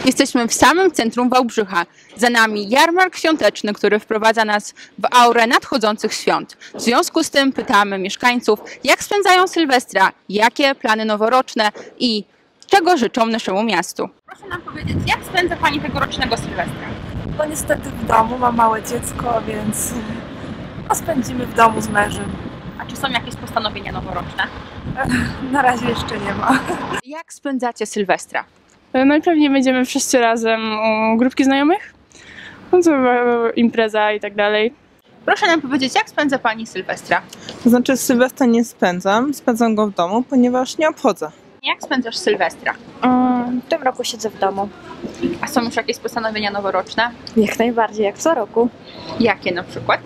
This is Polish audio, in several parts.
Jesteśmy w samym centrum Wałbrzycha. Za nami jarmark świąteczny, który wprowadza nas w aurę nadchodzących świąt. W związku z tym pytamy mieszkańców, jak spędzają Sylwestra, jakie plany noworoczne i czego życzą naszemu miastu. Proszę nam powiedzieć, jak spędza Pani tegorocznego Sylwestra? No niestety w domu, mam małe dziecko, więc spędzimy w domu z mężem. A czy są jakieś postanowienia noworoczne? Na razie jeszcze nie ma. Jak spędzacie Sylwestra? Najpewniej będziemy wszyscy razem u grupki znajomych. No to impreza i tak dalej. Proszę nam powiedzieć, jak spędza Pani Sylwestra? To znaczy Sylwestra nie spędzam go w domu, ponieważ nie obchodzę. Jak spędzasz Sylwestra? W tym roku siedzę w domu. A są już jakieś postanowienia noworoczne? Jak najbardziej, jak co roku. Jakie na przykład?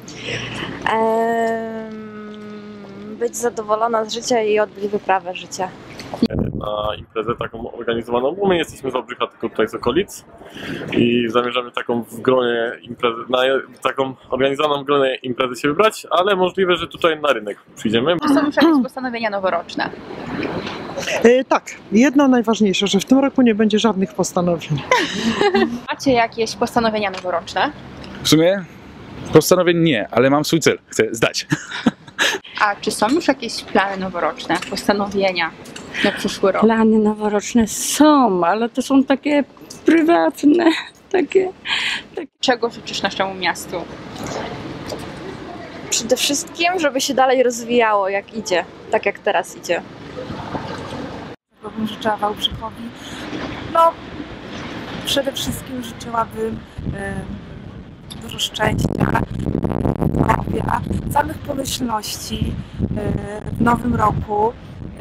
Być zadowolona z życia i odbyć wyprawę życia. Na imprezę taką organizowaną, bo my nie jesteśmy z Wałbrzycha, tylko tutaj z okolic i zamierzamy taką w gronie imprezę, na taką organizowaną w gronie imprezę się wybrać, ale możliwe, że tutaj na rynek przyjdziemy. Czy są już jakieś postanowienia noworoczne? Tak, jedno najważniejsze, że w tym roku nie będzie żadnych postanowień. Macie jakieś postanowienia noworoczne? W sumie postanowień nie, ale mam swój cel, chcę zdać. A czy są już jakieś plany noworoczne, postanowienia na przyszły rok? Plany noworoczne są, ale to są takie prywatne, takie. Czego życzysz naszemu miastu? Przede wszystkim, żeby się dalej rozwijało, jak idzie, tak jak teraz idzie. Czego bym życzyła Wałbrzychowi? No, przede wszystkim życzyłabym dużo szczęścia, zdrowia, samych pomyślności w nowym roku.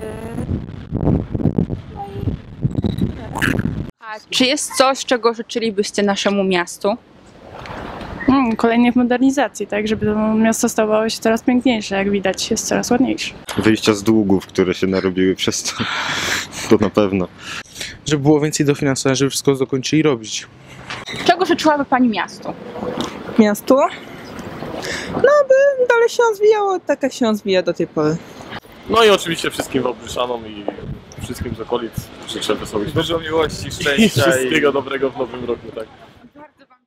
No i A czy jest coś, czego życzylibyście naszemu miastu? Kolejnych modernizacji, tak, żeby to miasto stawało się coraz piękniejsze, jak widać, jest coraz ładniejsze. Wyjścia z długów, które się narobiły przez to, to na pewno. Żeby było więcej dofinansowania, żeby wszystko dokończyli robić. Czego życzyłaby Pani miastu? Miastu? No by dalej się rozwijało, tak jak się rozwija do tej pory. No i oczywiście wszystkim Wałbrzyszanom i wszystkim z okolic życzę wesołych świąt. Dużo miłości, I szczęścia wszystkiego dobrego w nowym roku, tak. Bardzo Wam